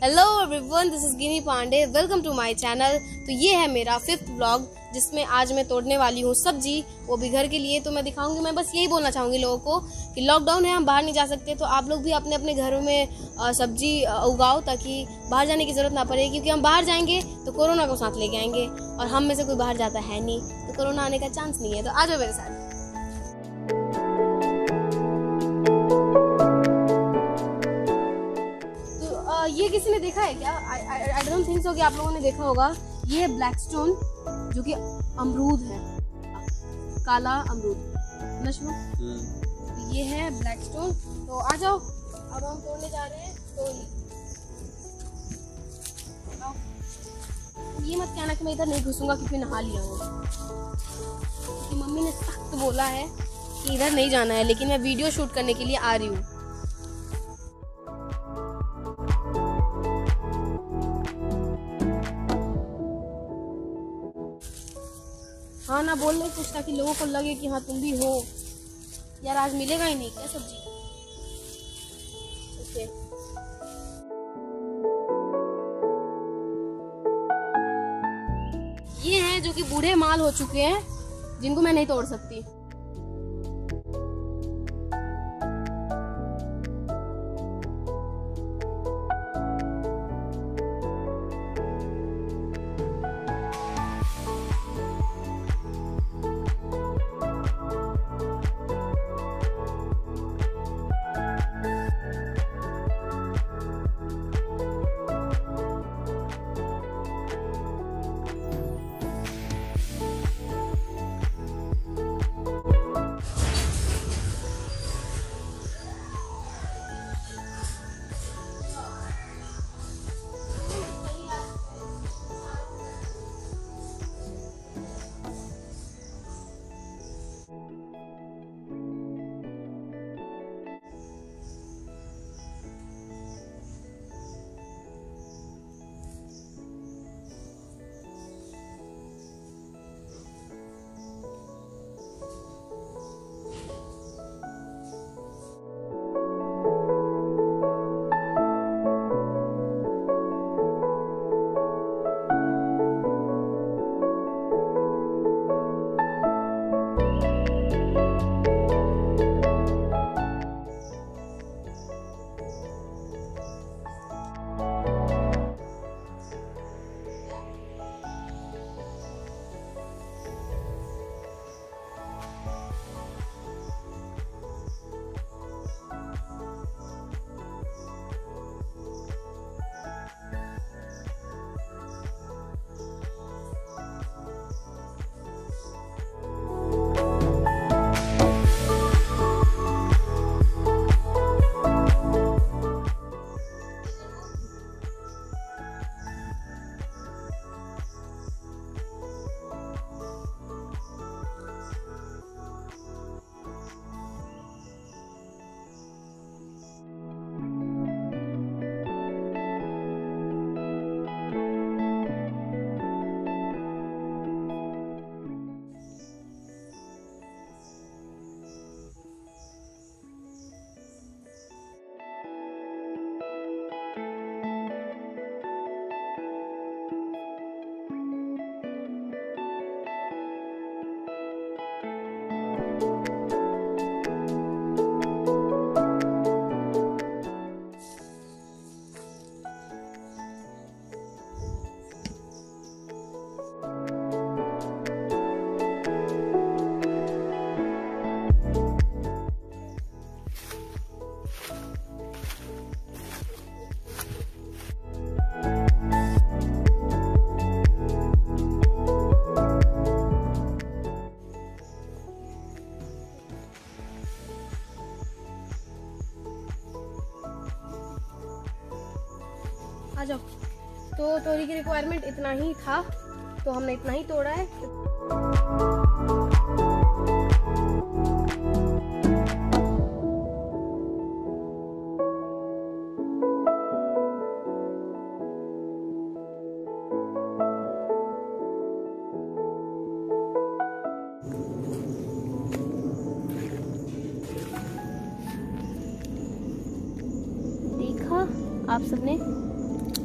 Hello everyone, this is Gini Pandey. Welcome to my channel. तो ये है मेरा 5th व्लॉग जिसमें आज मैं तोड़ने वाली हूँ सब्जी, वो भी घर के लिए। तो मैं दिखाऊंगी, मैं बस यही बोलना चाहूँगी लोगों को कि लॉकडाउन है, हम बाहर नहीं जा सकते, तो आप लोग भी अपने अपने घरों में सब्जी उगाओ ताकि बाहर जाने की ज़रूरत ना पड़े। क्योंकि हम बाहर जाएंगे तो कोरोना को साथ लेके आएंगे और हम में से कोई बाहर जाता है नहीं, तो कोरोना आने का चांस नहीं है। तो आ जाओ मेरे साथ। ये किसी ने देखा है क्या? आई डोंट थिंक सो कि आप लोगों ने देखा होगा। ये है ब्लैक स्टोन, जो कि अमरूद है, काला अमरूद नशमो। ये है ब्लैक स्टोन। तो आ जाओ, अब हम तोड़ने जा रहे हैं। तो ये मत कहना कि मैं इधर नहीं घुसूंगा क्योंकि नहा लिया हूँ, क्योंकि मम्मी ने सख्त बोला है कि इधर नहीं जाना है, लेकिन मैं वीडियो शूट करने के लिए आ रही हूँ। हाँ ना, बोल नहीं कुछ ताकि लोगों को लगे कि हाँ तुम भी हो। यार आज मिलेगा ही नहीं क्या सब्जी? ओके। ये हैं जो कि बूढ़े माल हो चुके हैं, जिनको मैं नहीं तोड़ सकती। आ जाओ। तो तोरी की रिक्वायरमेंट इतना ही था, तो हमने इतना ही तोड़ा है। देखा आप सबने?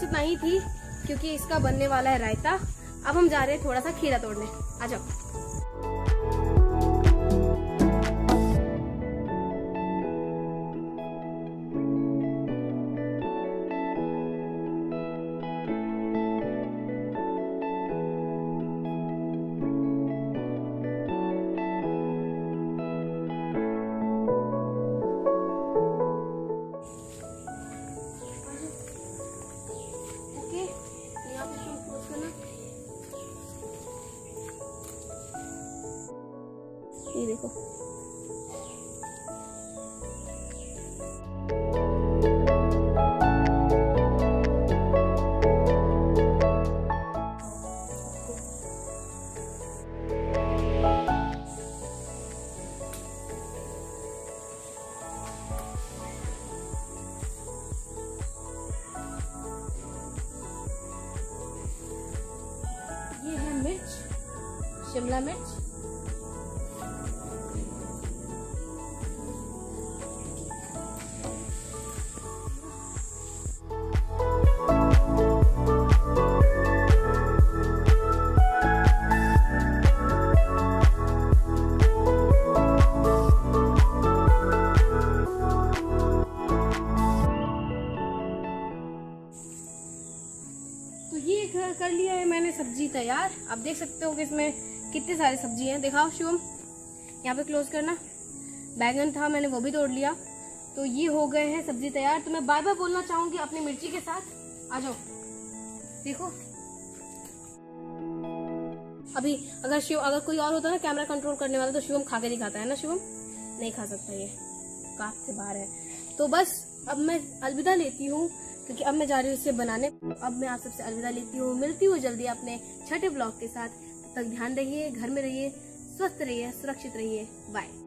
इतना ही थी क्योंकि इसका बनने वाला है रायता। अब हम जा रहे हैं थोड़ा सा खीरा तोड़ने, आ जाओ। ये देखो, ये है मिर्च, शिमला मिर्च। तो ये कर लिया है मैंने सब्जी तैयार। आप देख सकते हो कि इसमें कितने सारे सब्जी हैं। दिखाओ शिवम, यहाँ पे क्लोज करना। बैगन था, मैंने वो भी तोड़ लिया। तो ये हो गए हैं सब्जी तैयार। तो मैं बाय बाय बोलना चाहूंगी अपनी मिर्ची के साथ। आ जाओ, देखो। अभी अगर कोई और होता ना कैमरा कंट्रोल करने वाला, तो शिवम खा के दिखाता है ना। शिवम नहीं खा सकता, ये काट से बाहर है। तो बस अब मैं अलविदा लेती हूँ क्योंकि अब मैं जा रही हूँ इसे बनाने। अब मैं आप सबसे अलविदा लेती हूँ, मिलती हूँ जल्दी अपने छठे ब्लॉग के साथ। तब तक ध्यान रखिए, घर में रहिए, स्वस्थ रहिए, सुरक्षित रहिए। बाय।